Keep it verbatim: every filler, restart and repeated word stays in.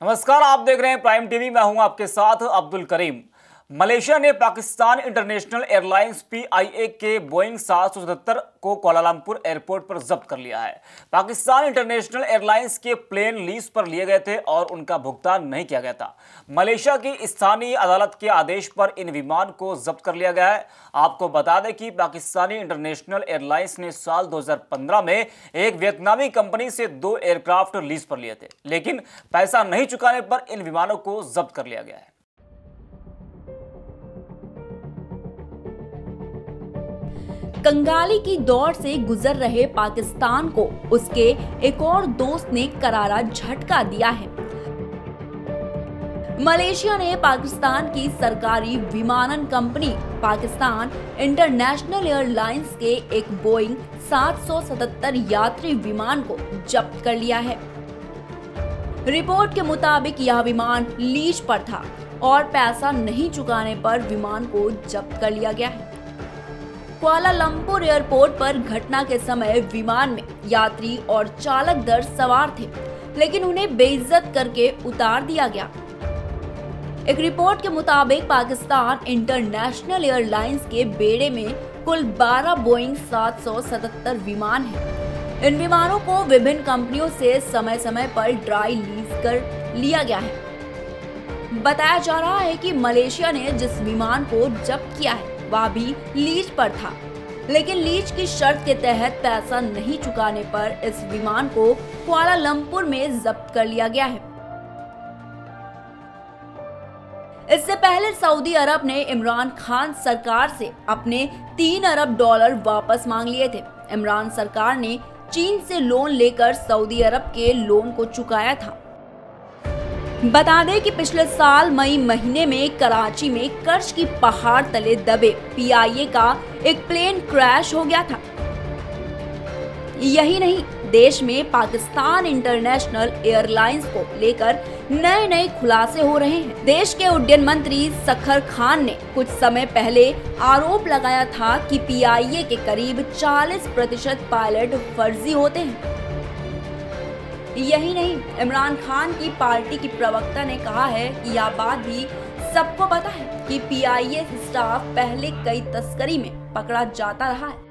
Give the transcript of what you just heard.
नमस्कार, आप देख रहे हैं प्राइम टीवी। मैं हूं आपके साथ अब्दुल करीम। मलेशिया ने पाकिस्तान इंटरनेशनल एयरलाइंस पीआईए के बोइंग सात सौ सतहत्तर को कुआलालंपुर एयरपोर्ट पर जब्त कर लिया है। पाकिस्तान इंटरनेशनल एयरलाइंस के प्लेन लीज पर लिए गए थे और उनका भुगतान नहीं किया गया था। मलेशिया की स्थानीय अदालत के आदेश पर इन विमान को जब्त कर लिया गया है। आपको बता दें कि पाकिस्तानी इंटरनेशनल एयरलाइंस ने साल दो हज़ार पंद्रह में एक वियतनामी कंपनी से दो एयरक्राफ्ट लीज पर लिए थे, लेकिन पैसा नहीं चुकाने पर इन विमानों को जब्त कर लिया गया है। कंगाली की दौड़ से गुजर रहे पाकिस्तान को उसके एक और दोस्त ने करारा झटका दिया है। मलेशिया ने पाकिस्तान की सरकारी विमानन कंपनी पाकिस्तान इंटरनेशनल एयरलाइंस के एक बोइंग सात सौ सतहत्तर यात्री विमान को जब्त कर लिया है। रिपोर्ट के मुताबिक यह विमान लीज पर था और पैसा नहीं चुकाने पर विमान को जब्त कर लिया गया है। कुआलालंपुर एयरपोर्ट पर घटना के समय विमान में यात्री और चालक दर सवार थे, लेकिन उन्हें बेइज्जत करके उतार दिया गया। एक रिपोर्ट के मुताबिक पाकिस्तान इंटरनेशनल एयरलाइंस के बेड़े में कुल बारह बोइंग सात सौ सतहत्तर विमान हैं। इन विमानों को विभिन्न कंपनियों से समय समय पर ड्राई लीज कर लिया गया है। बताया जा रहा है कि मलेशिया ने जिस विमान को जब्त किया है वह भी लीज पर था, लेकिन लीज की शर्त के तहत पैसा नहीं चुकाने पर इस विमान को कुआलालंपुर में जब्त कर लिया गया है। इससे पहले सऊदी अरब ने इमरान खान सरकार से अपने तीन अरब डॉलर वापस मांग लिए थे। इमरान सरकार ने चीन से लोन लेकर सऊदी अरब के लोन को चुकाया था। बता दें कि पिछले साल मई महीने में कराची में कर्ज की पहाड़ तले दबे पीआईए का एक प्लेन क्रैश हो गया था। यही नहीं, देश में पाकिस्तान इंटरनेशनल एयरलाइंस को लेकर नए नए खुलासे हो रहे हैं। देश के उड्डयन मंत्री सखर खान ने कुछ समय पहले आरोप लगाया था कि पीआईए के करीब चालीस प्रतिशत पायलट फर्जी होते हैं। यही नहीं, इमरान खान की पार्टी की प्रवक्ता ने कहा है कि यह बात भी सबको पता है कि पीआईए स्टाफ पहले कई तस्करी में पकड़ा जाता रहा है।